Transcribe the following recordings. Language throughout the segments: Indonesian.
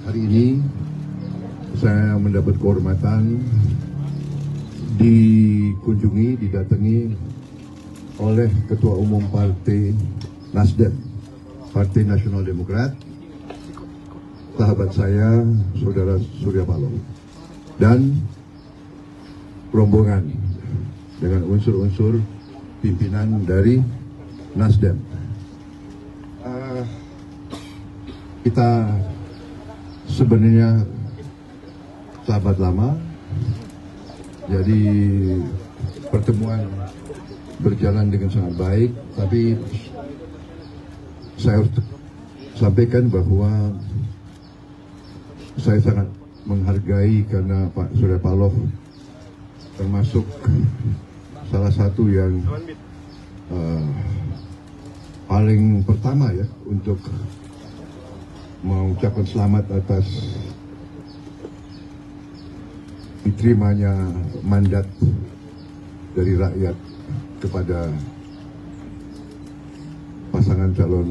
Hari ini saya mendapat kehormatan didatangi oleh Ketua Umum Partai Nasdem, Partai Nasional Demokrat, sahabat saya, Saudara Surya Paloh, dan rombongan dengan unsur-unsur pimpinan dari Nasdem. Kita sebenarnya sahabat lama, jadi pertemuan berjalan dengan sangat baik, tapi saya harus sampaikan bahwa saya sangat menghargai karena Pak Surya Paloh termasuk salah satu yang paling pertama ya untuk mengucapkan selamat atas diterimanya mandat dari rakyat kepada pasangan calon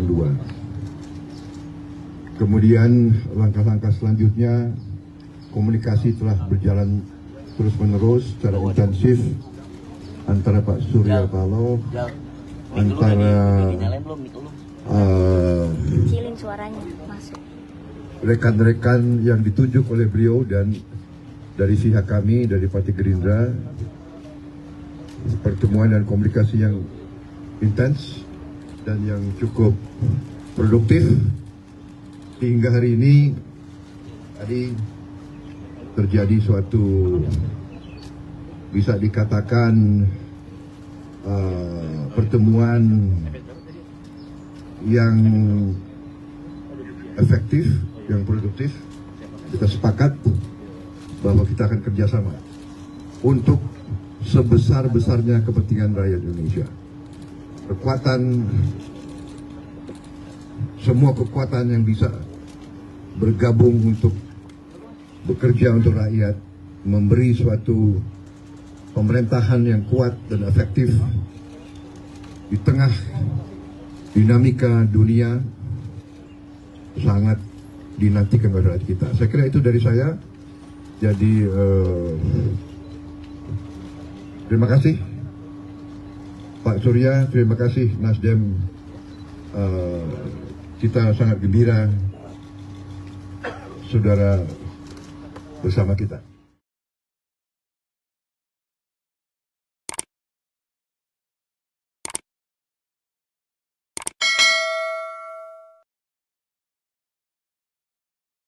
02. Kemudian langkah-langkah selanjutnya, komunikasi telah berjalan terus-menerus secara intensif antara Pak Surya Paloh, antara rekan-rekan yang ditunjuk oleh beliau dan dari pihak kami, dari Partai Gerindra. Pertemuan dan komunikasi yang intens dan yang cukup produktif hingga hari ini. Tadi terjadi suatu bisa dikatakan pertemuan yang efektif, yang produktif. Kita sepakat bahwa kita akan kerjasama untuk sebesar-besarnya kepentingan rakyat Indonesia. Semua kekuatan yang bisa bergabung untuk bekerja untuk rakyat, memberi suatu pemerintahan yang kuat dan efektif di tengah dinamika dunia, sangat dinantikan oleh rakyat kita. Saya kira itu dari saya. Jadi terima kasih Pak Surya, terima kasih Nasdem. Kita sangat gembira saudara bersama kita.